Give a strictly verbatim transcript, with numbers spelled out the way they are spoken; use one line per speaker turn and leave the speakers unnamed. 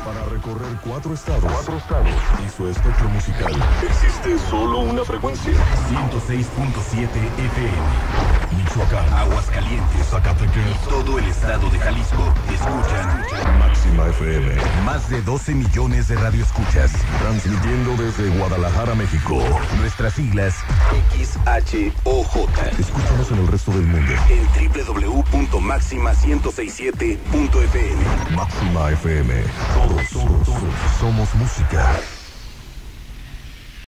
Para recorrer cuatro estados. Cuatro estados. Y su espectro musical. Existe solo una frecuencia.
ciento seis punto siete F M.
Michoacán,
Aguascalientes,
Zacatecas
y todo el estado de Jalisco. Escuchan
Máxima F M.
Más de doce millones de radioescuchas.
Transmitiendo desde Guadalajara, México.
Nuestras siglas X H O J.
Escúchanos en el resto del mundo.
En doble u doble u doble u punto máxima ciento sesenta y siete punto F M.
Máxima F M. Todos, todos, todos somos música.